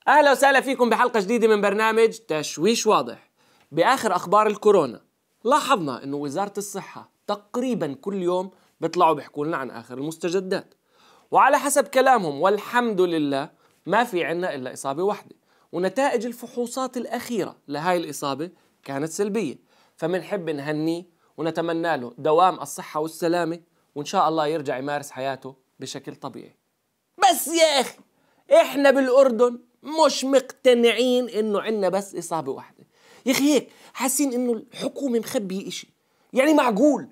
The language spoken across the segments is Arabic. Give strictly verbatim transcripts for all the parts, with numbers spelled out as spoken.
أهلا وسهلا فيكم بحلقة جديدة من برنامج تشويش واضح. بآخر أخبار الكورونا لاحظنا أنه وزارة الصحة تقريبا كل يوم بيطلعوا بيحكوا لنا عن آخر المستجدات، وعلى حسب كلامهم والحمد لله ما في عنا إلا إصابة واحدة، ونتائج الفحوصات الأخيرة لهاي الإصابة كانت سلبية. فمنحب نهنيه ونتمنى له دوام الصحة والسلامة، وإن شاء الله يرجع يمارس حياته بشكل طبيعي. بس يا أخي إحنا بالأردن مش مقتنعين إنه عنا بس إصابة واحدة. يا أخي هيك حاسين إنه الحكومة مخبية إشي. يعني معقول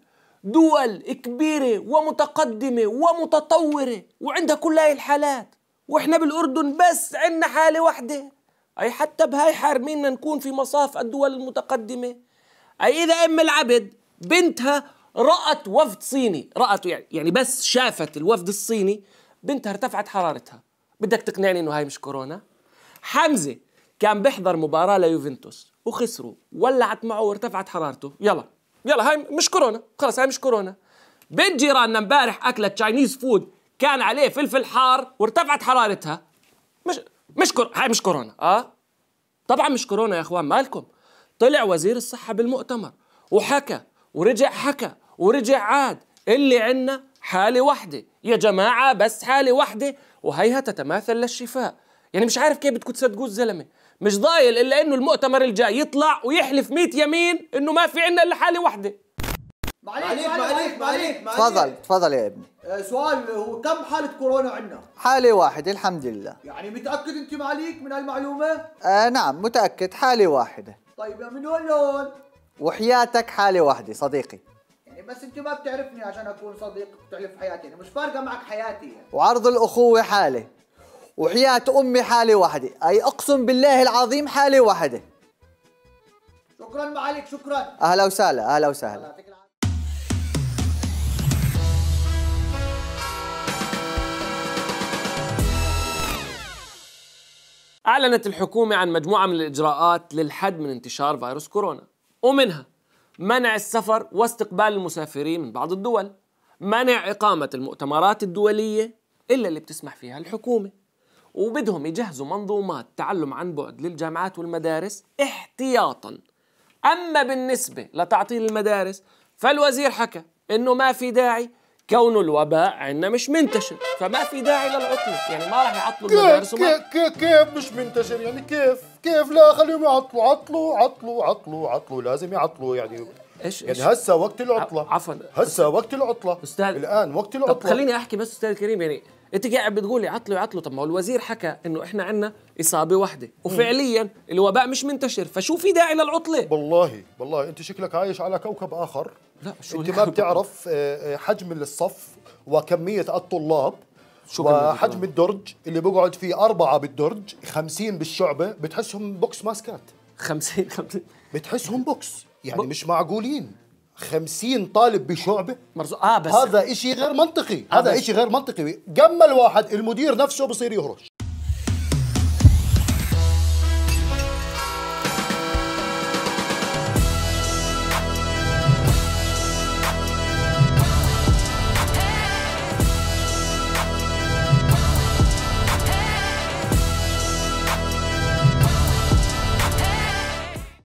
دول كبيرة ومتقدمة ومتطورة وعندها كل هاي الحالات، وإحنا بالأردن بس عنا حالة واحدة؟ أي حتى بهاي حارميننا نكون في مصاف الدول المتقدمة. أي إذا أم العبد بنتها رأت وفد صيني، رأت يعني يعني بس شافت الوفد الصيني بنتها ارتفعت حرارتها، بدك تقنعني إنه هاي مش كورونا؟ حمزة كان بيحضر مباراة ليوفنتوس وخسروا، ولعت معه وارتفعت حرارته، يلا يلا هاي مش كورونا، خلص هاي مش كورونا. بنت جيراننا امبارح أكلت تشاينيز فود كان عليه فلفل حار وارتفعت حرارتها، مش مش كور... هاي مش كورونا. اه طبعا مش كورونا يا اخوان، مالكم؟ طلع وزير الصحة بالمؤتمر وحكى ورجع حكى ورجع عاد، اللي عنا حالة واحدة يا جماعة، بس حالة واحدة وهيها تتماثل للشفاء. يعني مش عارف كيف بدكم تصدقوا الزلمة، مش ضايل إلا إنه المؤتمر الجاي يطلع ويحلف ميت يمين إنه ما في عنا إلا حالة واحدة. معليك معليك معليك تفضل تفضل يا ابني. آه سؤال، هو كم حالة كورونا عندنا؟ حالة واحدة الحمد لله. يعني متأكد أنت معليك من هالمعلومة؟ آه نعم متأكد، حالة واحدة. طيب من وين لون؟ وحياتك حالة واحدة صديقي. يعني بس أنت ما بتعرفني عشان أكون صديق بتعرف حياتي، يعني مش فارقة معك حياتي يعني. وعرض الأخوة حالة، وحياة أمي حالة واحدة، أي أقسم بالله العظيم حالة واحدة. شكرا معليك شكرا. أهلا وسهلا أهلا وسهلا. أعلنت الحكومة عن مجموعة من الإجراءات للحد من انتشار فيروس كورونا، ومنها منع السفر واستقبال المسافرين من بعض الدول، منع إقامة المؤتمرات الدولية إلا اللي بتسمح فيها الحكومة، وبدهم يجهزوا منظومات تعلم عن بعد للجامعات والمدارس احتياطاً. أما بالنسبة لتعطيل المدارس فالوزير حكى إنه ما في داعي، كونه الوباء عندنا مش منتشر، فما في داعي للعطلة، يعني ما راح يعطلوا المدارس. كيف كيف كيف مش منتشر يعني؟ كيف كيف لا خليهم يعطلوا عطلوا عطلوا عطلوا عطلوا لازم يعطلوا يعني. إيش يعني هسه وقت العطلة، عفوا هسه وقت العطلة أستاذ، الآن وقت طب العطلة. خليني أحكي بس أستاذ الكريم، يعني أنت قاعد بتقولي عطلوا عطلوا، طب ما هو الوزير حكى إنه إحنا عندنا إصابة واحدة وفعليا الوباء مش منتشر، فشو في داعي للعطلة؟ والله والله أنت شكلك عايش على كوكب آخر. لا شو أنت ما بتعرف حجم الصف وكمية الطلاب وحجم الدرج اللي بقعد فيه أربعة بالدرج، خمسين بالشعبة، بتحسهم بوكس ماسكات. خمسين خمسين بتحسهم بوكس يعني، مش معقولين. خمسين طالب بشعبة مرزوق. آه بس هذا إشي غير منطقي، هذا إشي غير منطقي. جمل واحد المدير نفسه بصير يهرش.